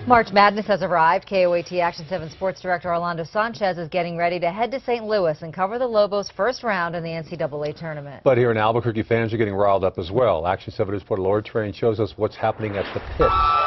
March Madness has arrived. KOAT Action 7 Sports Director Orlando Sanchez is getting ready to head to St. Louis and cover the Lobos' first round in the NCAA Tournament. But here in Albuquerque, fans are getting riled up as well. Action 7 News' Laura Train shows us what's happening at the pit.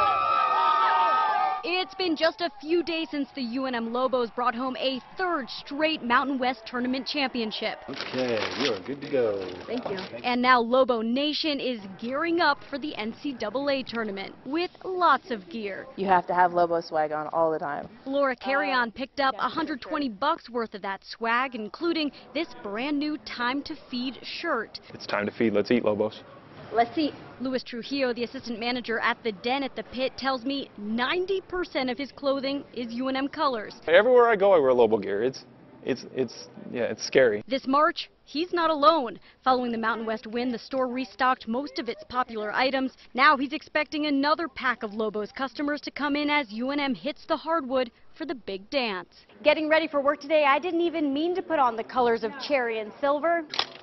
It's been just a few days since the UNM Lobos brought home a third straight Mountain West Tournament championship. Okay, you're good to go. Thank you. And now Lobo Nation is gearing up for the NCAA Tournament with lots of gear. You have to have Lobo swag on all the time. Laura Carrion picked up $120 worth of that swag, including this brand new Time to Feed shirt. It's time to feed. Let's eat, Lobos. Let's eat. Luis Trujillo, the assistant manager at the Den at the pit, tells me 90% of his clothing is UNM colors. Everywhere I go, I wear Lobo gear. It's scary. This March, he's not alone. Following the Mountain West win, the store restocked most of its popular items. Now he's expecting another pack of Lobos customers to come in as UNM hits the hardwood for the big dance. Getting ready for work today, I didn't even mean to put on the colors of cherry and silver.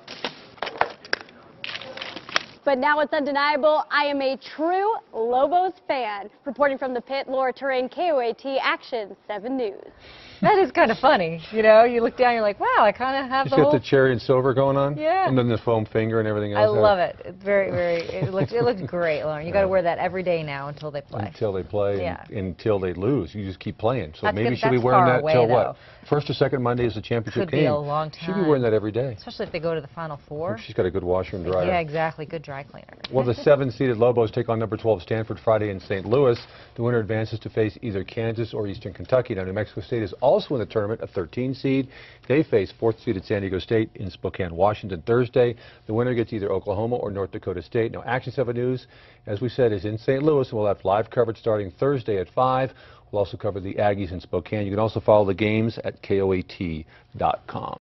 But now it's undeniable, I am a true Lobos fan. Reporting from the pit, Laura Train, KOAT Action 7 News. That is kind of funny, you know. You look down, you're like, wow, I kind of have You the got whole... the cherry and silver going on? Yeah. And then the foam finger and everything else. I love it. It's very, it looks great, Lauren. You got to wear that every day now until they play. Until they play, Yeah. and until they lose. You just keep playing. So That's maybe good. she'll be That's wearing far that away, till though. what? First or second Monday is the championship Could game. be a long time. She'll be wearing that every day. Especially if they go to the Final Four. She's got a good washer and dryer. Yeah, exactly. Good dry cleaner. Well, the 7-seeded Lobos take on number 12 Stanford Friday in St. Louis. The winner advances to face either Kansas or Eastern Kentucky. Now, New Mexico State is also in the tournament, a 13 seed. They face 4th-seeded San Diego State in Spokane, Washington, Thursday. The winner gets either Oklahoma or North Dakota State. Now, Action 7 News, as we said, is in St. Louis, and we'll have live coverage starting Thursday at 5. We'll also cover the Aggies in Spokane. You can also follow the games at KOAT.com.